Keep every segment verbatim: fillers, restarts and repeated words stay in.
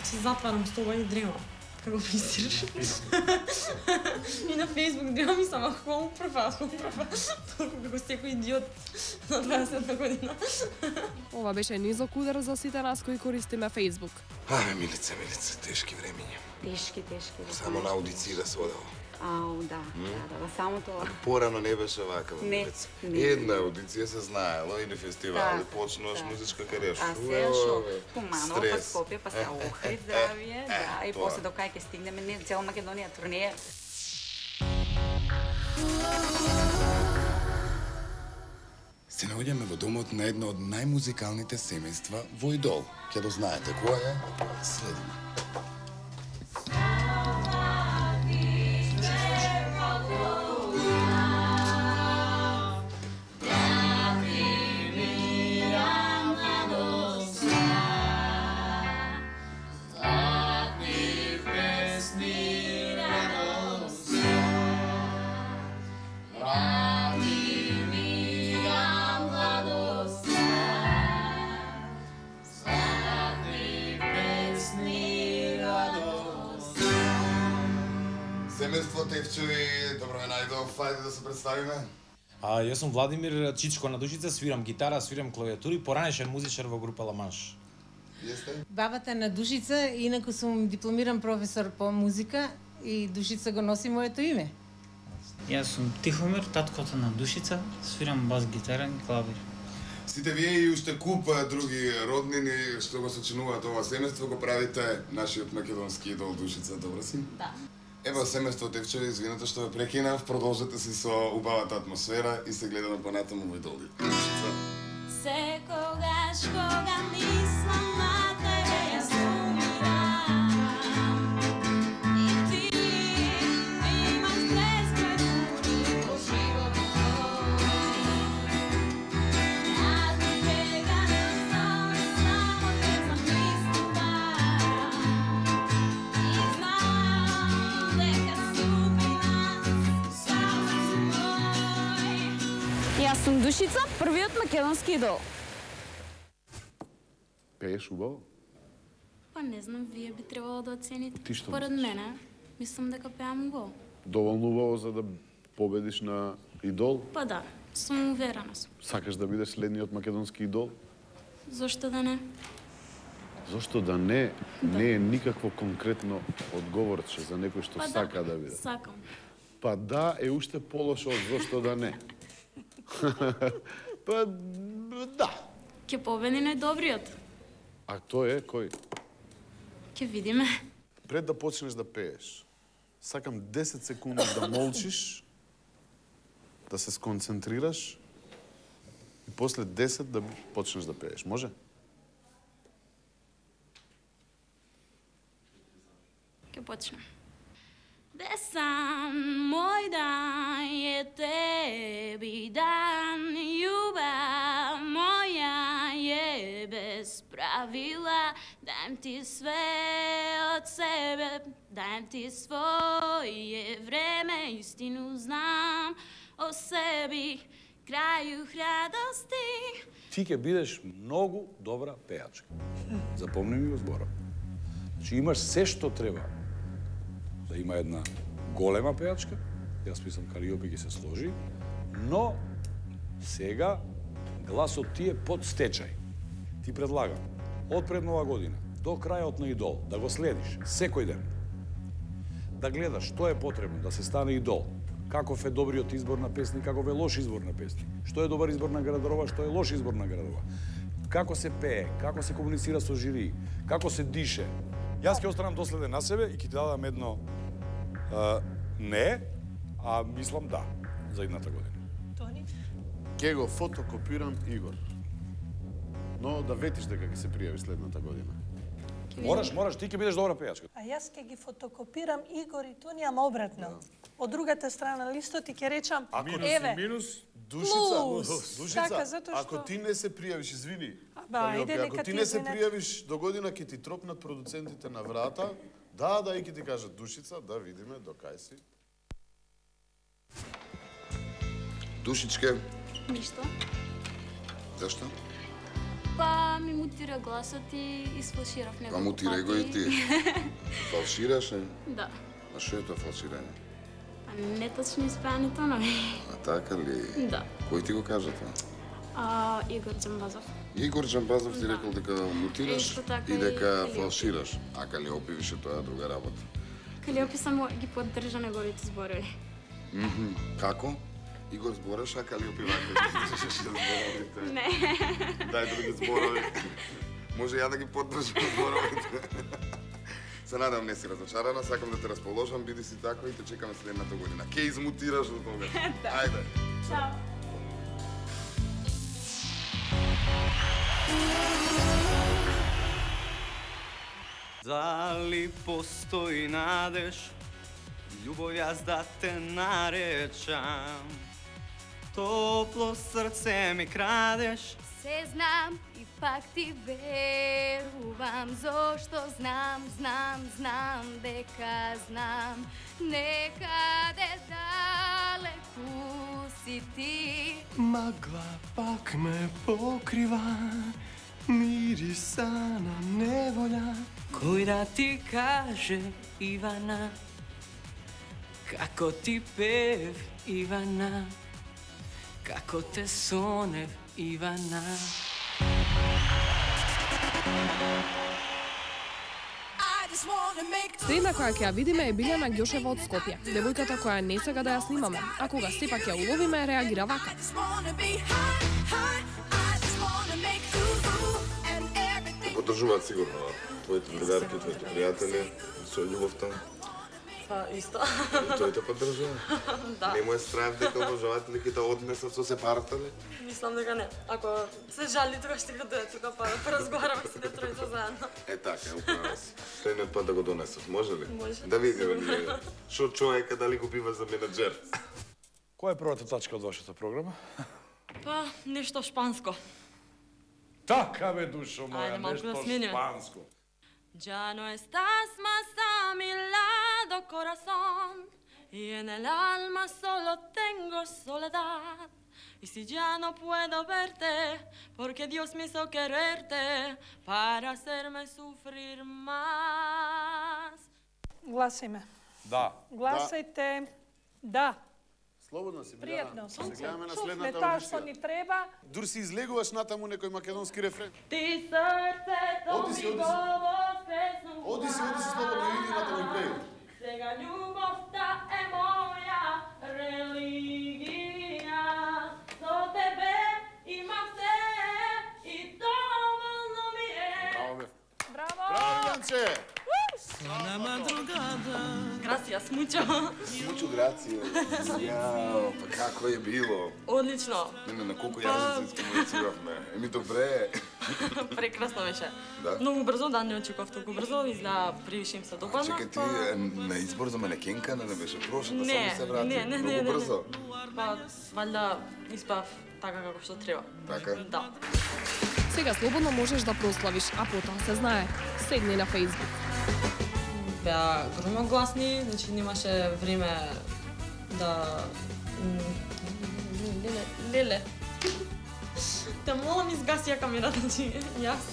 Си затварам стола и дремам. Како мислиш? И на Facebook дремам и сама хом прва, хом прва. Толку како секој идиот на дваесетта година. Ова беше низок удар за сите нас кои користиме Facebook. Аре, Милица, Милица, тешки времиња. Тешки, тешки. Само на аудиции да се одел. Ау, да, да, да, само тоа. Порано не беше вака, Милица. Една аудиција се знаело и на фестивали почнуваш музичка кариера. А се шо, Куманово, па Скопје, па се Охрид, здравие, да, и после до кај ќе стигнеме, не, цела Македонија турнеја. Се наоѓаме во домот на едно од најмузикалните семејства во Идол. Ќе дознаете која е, следиме. Семејство Тевчеви, добро ме најдов, ајде да се представиме. А, јас сум Владимир Чичко на Душица, свирам гитара, свирам клавиатури, поранешен музичар во група Ламанш. Јесте? Бабата на Душица, инаку сум дипломиран професор по музика и Душица го носи моето име. Јас сум Тихомир, таткото на Душица, свирам бас гитара и клавир. Сите вие и уште куп други роднини што го сочинуваат ова семејство го правите нашиот македонски идол Душица, добро си? Да. Ево семејство Тевчеви, извинете што ве прекинав, продолжете си со убавата атмосфера и се гледаме понатаму во Идол. Душица. Секогаш кога мислам на тебе, јас умирам. И ти имаш безбрежни по животот твој. Јас би бегала само и само те замислувам. И знам дека судбина само си мој. Јас сум Душица, првиот македонски идол. Пееш убаво? Па не знам, вие би требало да оцените. Ти што Според мислиш? мене, мислам дека пеам убаво. Доволно убаво за да победиш на Идол? Па да, сум уверена сум. Сакаш да бидеш следниот македонски идол? Зошто да не? Зошто да не? Не е никакво конкретно одговорче за некој што Па сака да, да биде. сакам. Па да, е уште полошо од зошто да не. Па да. Ке победи најдобриот. А тој е кој? Ке видиме. Пред да почнеш да пееш, сакам десет секунди да молчиш, да се сконцентрираш и после десет да почнеш да пееш. Може? Ке почнем. Десан мој дан е теби дан, љубав моја е без правила, дајм ти све од себе, дајм ти своје време, истину знам о себи, крају радости. Ти ќе бидеш многу добра пејачка. Запомни ми го зборот. Значи имаш се што треба да има една голема пејачка, јас мислам кариопи ги се сложи, но сега гласот ти е под стечај. Ти предлагам, од пред нова година до крајот на Идол, да го следиш секој ден, да гледаш што е потребно да се стане Идол, каков е добриот избор на песни, каков е лош избор на песни, што е добар избор на градорова, што е лош избор на градорова, како се пее, како се комуницира со жири, како се дише. Јас ќе останам доследен на себе и ќе ти дадам едно а, не, а мислам да за едната година. Тони? Ке го фотокопирам Игор. Но да ветиш дека ќе се пријави следната година. Мораш, мораш, ти ќе бидеш добра пејачка. А јас ќе ги фотокопирам Игор и Тони, ама обратно. Од другата страна на листот и ќе речам, еве, минус, Душица, плюс. Душица, Така, затоа што... ако ти не се пријавиш, извини, Ба, Кариопи, ајде, ако нека ти ти не се извинат. пријавиш до година, ќе ти тропнат продуцентите на врата, да, да, и ќе ти кажат, Душица, да видиме, до кај си. Душичке, Ништо. зашто? Па ми мутира гласот и изфалширав Па неколку мутирај го и пати. ти. Фалшираш, не? Да. А што е тоа фалширање? Па неточни испеани тонови. А така ли? Да. Кој ти го кажа тоа? А, Игор Джамбазов. Игор Джамбазов ти рекол дека мутираш Исто така и дека и Калиопи. фалшираш. А Калиопи више тоа е друга работа. Калиопи само ги поддржа неговите зборови. Мгм. Како? Игор збораш, а Калиопи вака ги држаш зборовите. Не. Дај други зборови. Може ја да ги поддржам зборовите. Се надам не си разочарана, сакам да те расположам, биди си тако и те чекаме следната година. Ке измутираш до тога. Ајде. Чао. Дали постои надеж, љубов јас да те наречам? Топло срце ми крадеш. Се знам и пак ти верувам, зошто знам, знам, знам дека знам, некаде далеку си ти. Магла пак ме покрива, мириса на неволја. Кој да ти каже, Ивана, како ти пев, Ивана, како те сонев, Ивана. Следна која ќе ја видиме е Билјана Ѓошева од Скопје. Девојката која не сега да ја снимаме, а кога сепак ја уловиме, реагира вака. Поддржуваат сигурно твоите другарки, твоите пријатели со љубовта. Па, исто. И тој те поддржува? Да. Нема е страв дека обожавателите ќе те однесат со сепарата ли? Мислам дека не. Ако се жали, тогаш ќе дојде тука па да поразговараме сите тројца заедно. Е така, е управа си. Следниот пат да го донесат, може ли? Може. Да видиме ние шо човека дали го бива за менаџер. Која е првата тачка од вашата програма? Па, нешто шпанско. Така бе, душо Ајде, моја, малку да нешто смениме. шпанско. Ya no estás más a mi lado, corazón, y en el alma solo tengo soledad. Y si ya no puedo verte, porque Dios me hizo quererte para hacerme sufrir más. Гласиме. Да. Гласајте да. Слободно си, Билјана. Пријатно. Се гледаме на Чувме следната таа што аудиција. ни треба. Дур си излегуваш натаму некој македонски рефрен. Ти сърцето Оди си, ми оди го си. воскреснува. Оди си, оди си слободно, иди натаму и пеј. Сега љубовта е моја религија. Со тебе имам се и доволно ми е. Браво, бе. Браво! Браво, Јанче! Gracias, mucho. Mucho gracias. Јао, па како е било? Одлично. Не, не, на колку јазици искомунициравме. Еми добре. Прекрасно беше. Да. Многу брзо, да, не очекував толку брзо, изгледа привише им се допадна. Чекај ти е, на избор за манекенка не беше прошата, Не, само се врати. не, не, не, Многу не, брзо. Па, валјда испав така како што треба. Така? Да. Сега слободно можеш да прославиш, а потоа се знае. Седни на Facebook. Беа громогласни, значи немаше време да... м, Леле, леле. Те молам, изгаси ја камерата, значи јас.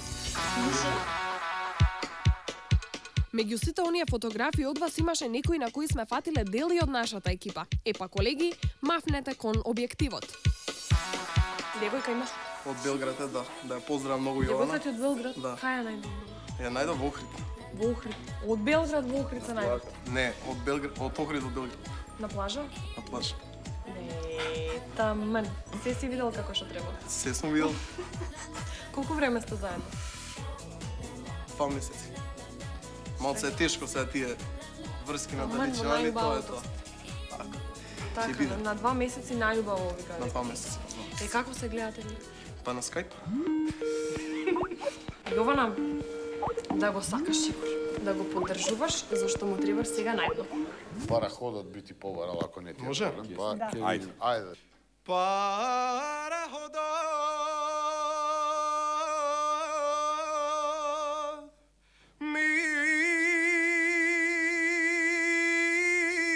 Меѓу сите оние фотографии од вас имаше некои на кои сме фатиле дели од нашата екипа. Епа, колеги, мафнете кон објективот. Девојка имаш? Од Белград е, да. Да ја поздравам многу Јована. Девојка ти од Белград? Да. Кај ја најдов? Ја најдов во Охрид. Во Охрид. Од Белград во Охрид се најдов? Не, од Белград, од Охрид до Белград. На плажа? На плаж. Не, тамен. Се си видел како што треба. Се сум видел Колку време сте заедно? два месеци. Малце е тешко сега тие врски на Ама, далечина, во али тоа е најубавото. тоа. Така. Така, биде. на два месеци најубаво ви кажа. На два месеци. Е, како се гледате ви? Па на Skype. Јована, да го сакаш сигур, да го поддржуваш, зашто му требаш сега најдно. Параходот би ти побарал ако не ти е Може? проблем. Па, Да. ајде. Ајде. Параходот ми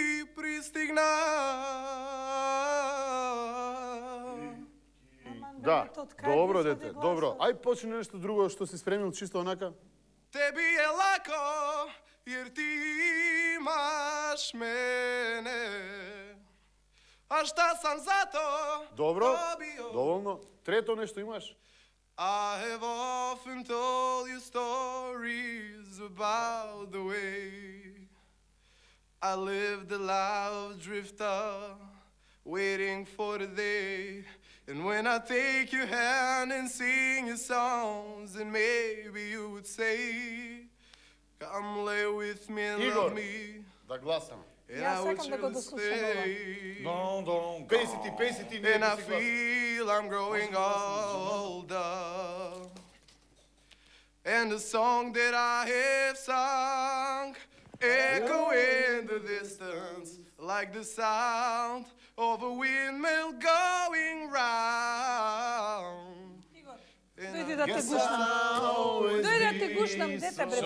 пристигна. Да, Да, од кај добро ги дете, извади добро. гласот. Ај почни нешто друго што си спремил чисто онака. Теби е лако, jer ti imaš mene. A šta sam zato Добро, dobio? доволно. Трето нешто имаш? I have often told you stories about the way I lived a loud drifter, waiting for the day. And when I take your hand and sing your songs, and maybe you would say, come lay with me and Игор, love me. да гласам. And Јас I would сакам да го just дослушам stay. Дон, дон, пеј си ти, пеј си ти, ние And I ти си гласам. feel I'm growing older. And the song that I have sung echo in the distance like the sound of a windmill going round. Дојди да те гушнам. Дојди да те гушнам, дете бре.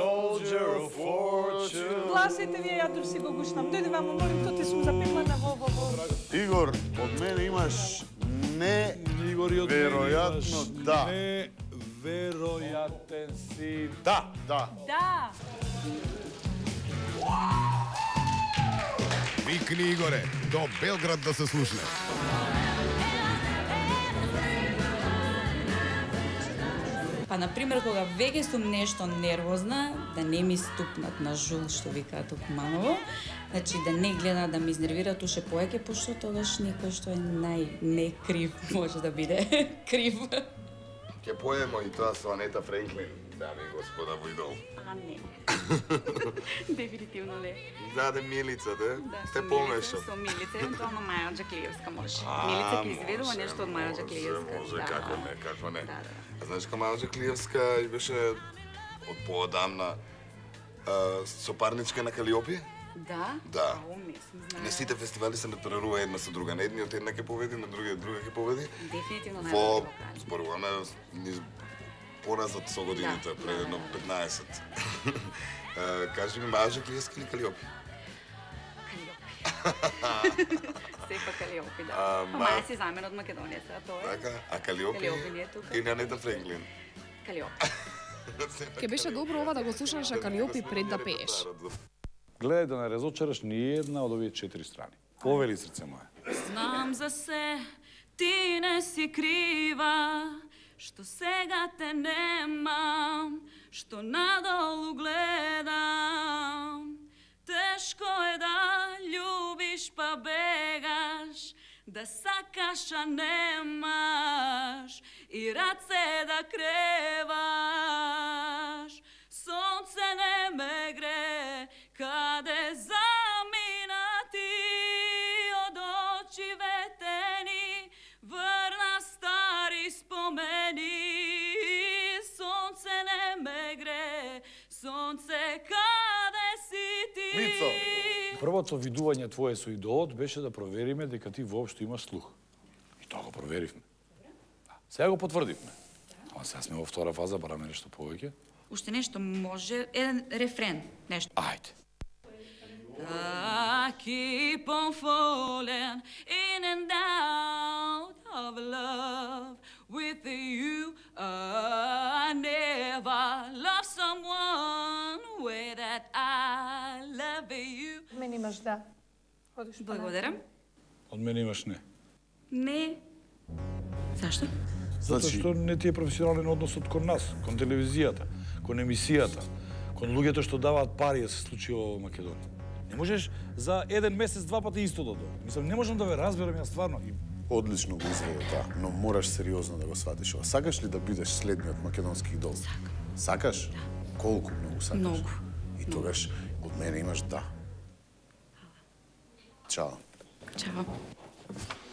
Гласите ви, ја дур си го гушнам. Дојди вамо, молим, то ти сум запиплена во во во. Игор, од мене имаш не веројатно да. Неверојатен си. Да. Да. Да. Викни Игоре, до Белград да се слушне. Па, например, кога веќе сум нешто нервозна, да не ми ступнат на жул, што викаат Окманово, значи да не гледа да ми изнервира туше поеќе, пошто тогаш некој што е нај не крив може да биде крив. Ке поемо и тоа со Анета Френклин, дами и господа, во Идол. А не. Дефинитивно не. Даде Милица, да? Да, Те со помеша. Милица, со Милица, евентуално Маја Джаклиевска може. А, Милица ќе изведува може, нешто од Маја може, Джаклиевска. Може, да. како не, како не. Да, да. А знаеш како Маја Джаклиевска и беше од поодамна а, сопарничка на Калиопи? Да? Да. Ау, не сум знаела. На сите фестивали се натпрерува една со друга. На едниот една ќе победи, на другиот друга ќе победи. Дефинитивно Во, најдобро вокали. зборуваме низ поназад со годините, Да, пред да, едно да. петнаесет. Е, кажи ми, Маја Джаклиевска или Калиопи? Сепа Калиопи, да. А, Па ма- Маја си замена од Македонија, тоа е. Така, а Калиопи? Калиопи не е тука. И на Анета Френклин. Калиопи. Ке беше добро ова да го слушаш Калиопи пред да пееш. Гледај да не разочараш ни една од овие четири страни. Повели, срце мое. Знам за се, ти не си крива, што сега те немам, што надолу гледам. Тешко е да љубиш па бегаш, да сакаш а немаш и раце да креваш. Сонце не ме гре, каде замина ти од очи ветени, врна стари спомени. Сонце не ме гре, сонце каде си ти? Мицо, првото видување твое со идолот беше да провериме дека ти воопшто имаш слух. И тоа го проверивме. Да. Сега го потврдивме. Ама сега сме во втора фаза, бараме нешто повеќе. Уште нешто може, еден рефрен, нешто. Ајде. I keep on falling in and out of love with you. I never loved someone way that I love you. Мен имаш да. Одиш по Благодарам. Од мене имаш не. Не. Зашто? Затоа Значи- што не ти е професионален односот кон нас, кон телевизијата, кон емисијата, кон луѓето што даваат пари да се случи во Македонија. Не можеш за еден месец два пати исто да дојде. Мислам, не можам да ве разберам ја стварно. И Одлично го изведе тоа, но мораш сериозно да го сватиш ова. Сакаш ли да бидеш следниот македонски идол? Сакам. Сакаш? Да. Колку многу сакаш? Многу. И тогаш од мене имаш да. Чао. Чао.